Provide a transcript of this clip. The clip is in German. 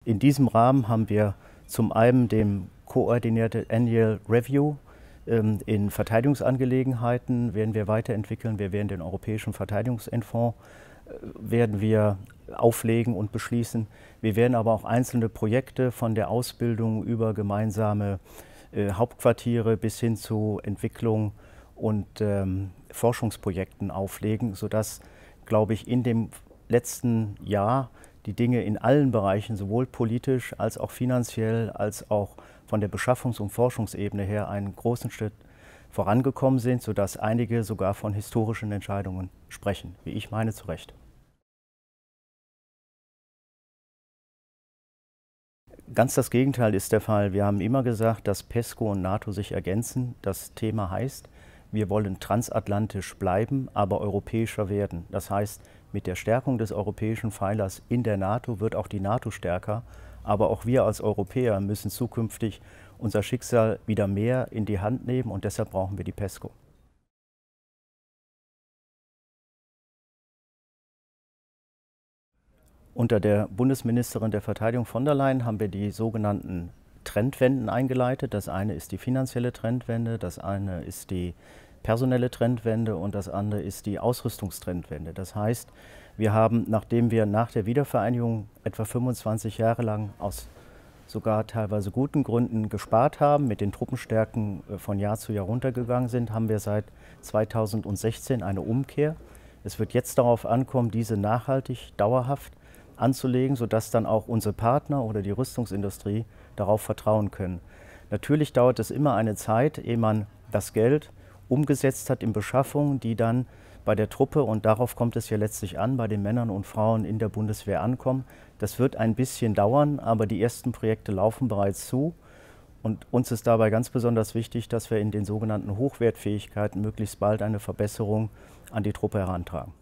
In diesem Rahmen haben wir zum einen dem Coordinated Annual Review in Verteidigungsangelegenheiten werden wir weiterentwickeln. Wir werden den Europäischen Verteidigungsfonds werden wir auflegen und beschließen. Wir werden aber auch einzelne Projekte von der Ausbildung über gemeinsame Hauptquartiere bis hin zu Entwicklung und Forschungsprojekten auflegen, sodass, glaube ich, in dem letzten Jahr die Dinge in allen Bereichen, sowohl politisch als auch finanziell, als auch von der Beschaffungs- und Forschungsebene her einen großen Schritt vorangekommen sind, sodass einige sogar von historischen Entscheidungen sprechen, wie ich meine, zu Recht. Ganz das Gegenteil ist der Fall. Wir haben immer gesagt, dass PESCO und NATO sich ergänzen. Das Thema heißt, wir wollen transatlantisch bleiben, aber europäischer werden. Das heißt, mit der Stärkung des europäischen Pfeilers in der NATO wird auch die NATO stärker. Aber auch wir als Europäer müssen zukünftig unser Schicksal wieder mehr in die Hand nehmen und deshalb brauchen wir die PESCO. Unter der Bundesministerin der Verteidigung von der Leyen haben wir die sogenannten Trendwenden eingeleitet. Das eine ist die finanzielle Trendwende, das eine ist die personelle Trendwende und das andere ist die Ausrüstungstrendwende. Das heißt, wir haben, nachdem wir nach der Wiedervereinigung etwa 25 Jahre lang aus sogar teilweise guten Gründen gespart haben, mit den Truppenstärken von Jahr zu Jahr runtergegangen sind, haben wir seit 2016 eine Umkehr. Es wird jetzt darauf ankommen, diese nachhaltig, dauerhaft anzulegen, sodass dann auch unsere Partner oder die Rüstungsindustrie darauf vertrauen können. Natürlich dauert es immer eine Zeit, ehe man das Geld umgesetzt hat in Beschaffungen, die dann bei der Truppe, und darauf kommt es ja letztlich an, bei den Männern und Frauen in der Bundeswehr ankommen. Das wird ein bisschen dauern, aber die ersten Projekte laufen bereits zu. Und uns ist dabei ganz besonders wichtig, dass wir in den sogenannten Hochwertfähigkeiten möglichst bald eine Verbesserung an die Truppe herantragen.